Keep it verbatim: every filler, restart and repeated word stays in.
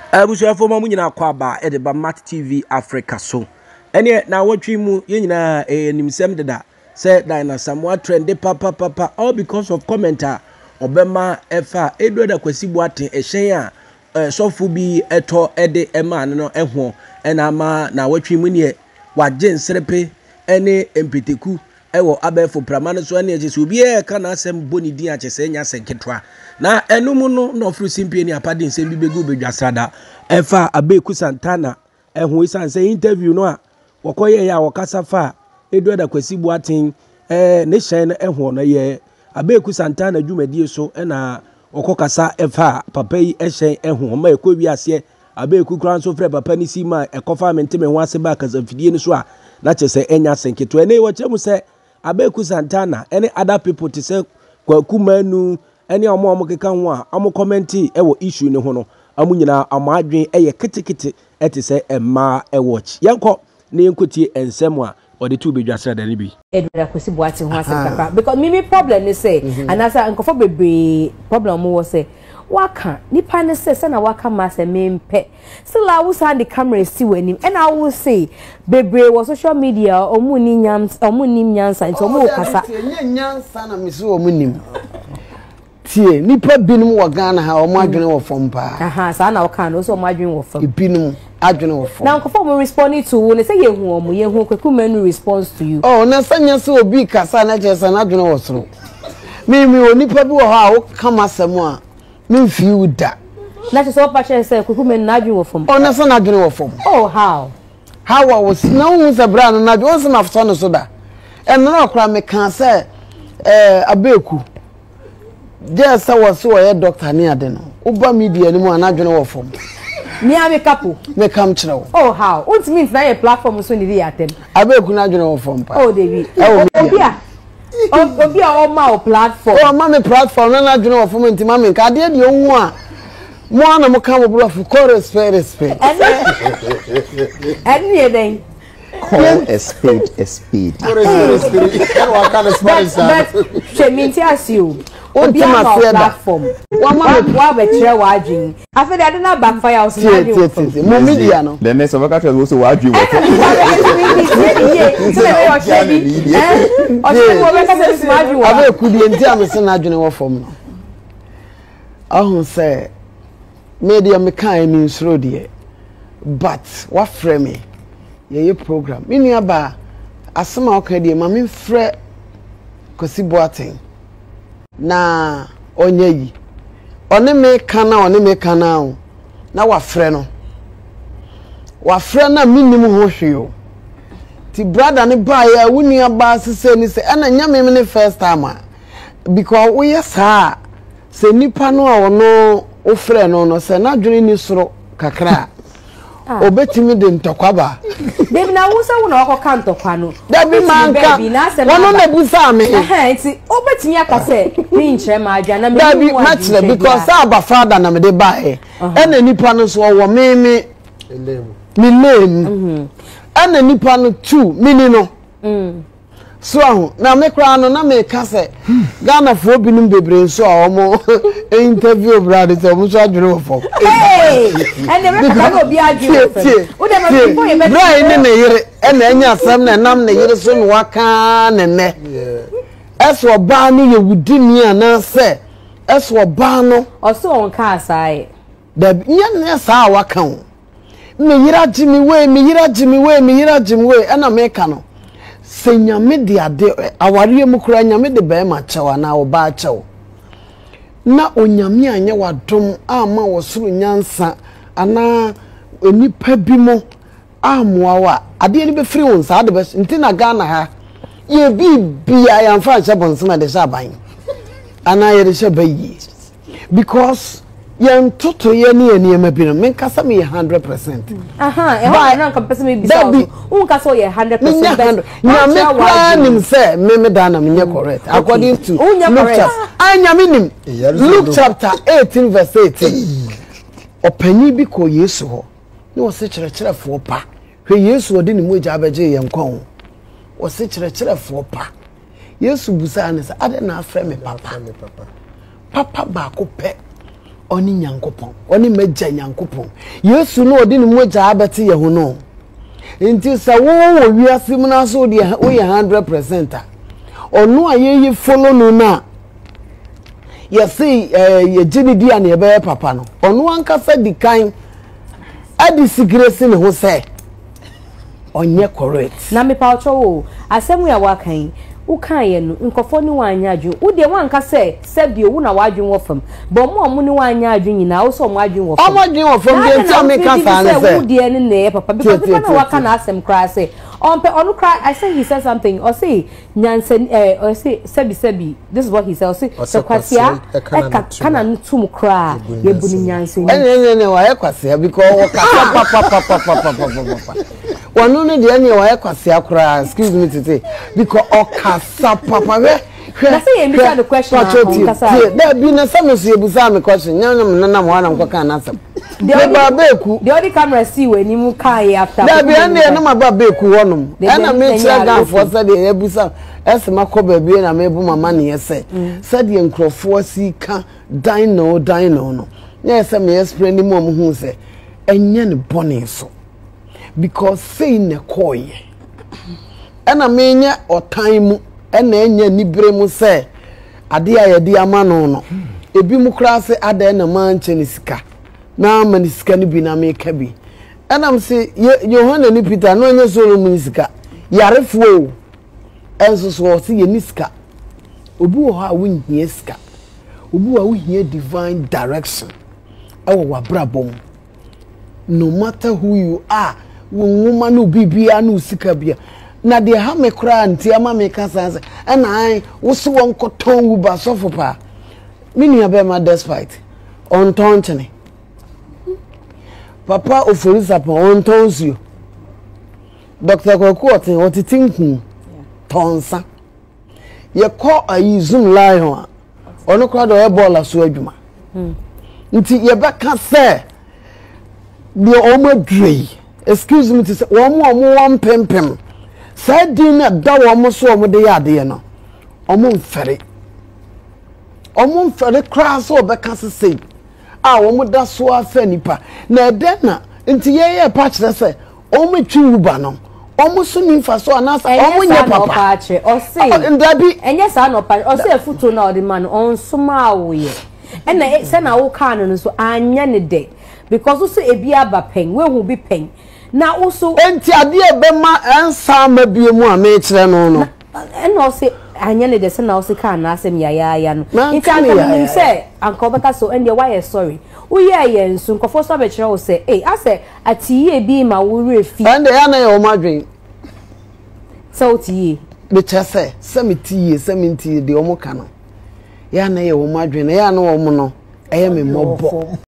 Abusuafo ma munyina kwaba e de ba Mat T V Africa so. Ene na wotwi mu yenyina e nimsem deda say na Asamoah trend papa papa all because of commenter obema efa edo da kwasibu aten ehyen a sofu bi eto ede ema no eho ena ma na wotwi mu ne waje nsrepe ene empeteku ewo Abeiku pramane so ene eje so bi e ka na asem boni din achese nya senketwa na enum no no fru simpie ni apade nsem bi begu bedwasada efa Abeiku Santana eho isanse interview no a wokoye ya wokasa fa edu da kwasibu aten eh ne hyen eho no ye Abeiku Santana dwumadie so ena okokasa efa papa yi ehyen eho ma ekowi ase Abeiku kran so frɛ papa ni sima ekofa menteme ho ase ba kazafidie ni so a na chese enya senketo ene wo chemu se Abeiku Santana any other people to say Kwaku Manu any omo omo keka ho a omo commenti e wo issue ni ho no amu nyina amadwen eye ketekete ete se emma e watch yenko ne yenkotie ensem a or the two be just said any be Edward akwesi boati ho ase papa because me problem ni say and as nkofo bebe problem mo say waka nipa ne say say na waka ma say mempe still I will send the camera see when him and I will say bebe was social media omu ni nyam omu ni nyansa nti omu kasa nyansa na me so omu nim tie nipa binum wo Ghana ha omu adwene wo fom pa aha sa na wo kan no so omu adwene wo fom binum adwene wo fom now nkofo mo responding to wo ne say ye hu omu ye hu Kwaku Manu response to you oh na sanya so obi kasa na chesa na adwene wo soro me me onipa bi wo ha wo kama asem a me feel da na chesa wo pa chesa Kwaku Manu na adwene wo fom oh na so na adwene wo fom oh how how I was na hu se bra no na adwene so na fo no so da en na okra me kan say eh Abeiku there say was so a doctor ni ade no uba media ni mu anadwene wo fom me ame kapo me kam kire wo oh how what means na your platform so ni dey atem Abeiku na adwene wo fom pa oh David obi a obi a o ma o platform oh ma me platform na adwene wo fom nti ma me ka ade de ohu a mo ana mo ka mo bro for respect respect and you then call a spade a spade. But she means yes you. Obi a platform. One man wa betre wa adwin. Afa de ade na backfire us na adwin. Mo media no. The next of ka tell also wa adwin wo. Abeiku die nti amese na adwin wo fom no. Ahun say media me kan mi nsuro de but what frame me ye program mini aba asema okade ma me frɛ Kwasi Boaten na onye yi one me kana one me kana o na wa frɛ no wa frɛ na minim ho hweo ti brother ne ba ya wuni aba sese ni se ana nyame me ne first time because we yesa se nipa no a wono o frɛ no no se na dwene ni soro kakra obetimi de ntokwaba Baby na wo se wo na okọ ntokwa no Dabi manka wono na busa me eh nti obetimi aka se ni nkyere ma adwa na me Dabi match because aba father na me de ba e ena nipa no so wo me me me name ena nipa no two mini no mm so ahu na me kra no na me ka se Ghana fo binum bebre so a omo interview brother so omo so adwere wo fo eh and the record go be adwere wo dem before you be bra ni ne yire ena anya asam na nam ne yire so no waka ne ne eso ba no ye wudini ana se eso ba no oso on ka asai da nya ne sa waka o me yira jimi we me yira jimi we me yira jimi we ena me ka no senyame de ade aware mu kura nyame de be ma chewa na oba chew na onyame anya wadom ama wosoro nyansa ana onipa bi mo amoawa ade ni be free won sa ade be ntina Ghana ha ye bi bia ya mfa che bonsema de sha ban ana ye de sha bayi because yan toto ye ni eni ema bi no men kasa me one hundred percent aha e ho na nka pese me bi sa un kasa ye one hundred percent na me plan nim say me me da na me correct according to Luke chapter anya me nim Luke chapter eighteen verse eighteen opanyi bi ko Yesu ho ni wo se kire fo pa hwe Yesu odi ni moja abeje ye nkwa ho wo se kire fo pa Yesu busa na say ade na afre me papa papa ba ko pe oni nyankopon oni meja nyankopon yesu no odi ni moja abeti ye ho no nti sa wo wo wiase mu na so de wo ye one hundred percent onu ayeyi follow no na ye say ye gini dia na ye be papa no onu anka sa di kan adi sigresi ne ho say onye correct na me pa ocho asemu ya wakan ukan ye no nkofo ni wanya adwun wo de wanka say sebio wo na wadwun wo fam bo mo omo ni wanya adwun nyina wo so omo adwun wo fam omo adwun wo fam de ti me ka fa ne say wo de ni ne papa because the na waka na asem cry say on pe onu cry I say he said something or say nyansen eh or say sebi sebi this is what he said or say so kwasia e kana ntum cry ye bu ni nyansen eh eh eh wa e kwasia because wo ka pa pa pa pa pa pa pa wonu ne de ne wa e kwasia cry excuse me to say because okasa papa we na say you miss the question okasa there be na some so ebusa me question nyam na na mo na nkoka na asem the Abeiku the only camera see when you kai after there be na na ma Abeiku wonum na me tira gan for say the ebusa esema ko ba bi na me bu mama ne yese say the nkrofo si ka dino dino no na say me explain ni mo hu say enye ne bone so because say ne koye ana me nya otan mu ena enya nibre mu say ade aye de amano no ebi mu kra se ada na manche ne sika na mani sika ni bi na me ka bi ana se Yohana ni Peter no nya so no mu sika yarefuo enso so se ye ni sika obi wo ha wonhie sika obi wo wonhie divine direction ewo wabrabom no matter who you are wonwoma no bibia no sika bia na de ha me kra anti ama me kasa se na ai wo so won koton wu ba sofo pa mini abe ma despite on tonchene papa oforisa pa on tonsuo Doctor Kwaku otin otitinku tonsa ye ko ayi zoom lion ono kra do e ball so adwuma nti ye beka se de omadrei excuse me to say omo omo wan pempem said dinner da wo so omo de yade no omo mfere omo mfere kra so beka se sei a omo da so afa nipa na de na nti ye ye pa kire se omo twi uba no omo so ni fa so anasa omo nya papa o sei ndabi enye sa no pa o sei futu na o de man on suma wo ye ena se na wo ka no so anya ne de because also ebi aba pen we hu bi pen na also enti ade e be ma ensa ma bie mu a me kire no no ena o se anya ne de se na o se ka na asem ya ya ya no enti aka nim se anko beka so ende why sorry wo ye ye nsu nkofo so be kire wo se eh ase atiye bi ma wo refi ende ya na ye o madwen so tiye be chese se me tiye se me tiye de o mo ka no ya na ye o madwen ya na o mo no eye me mobo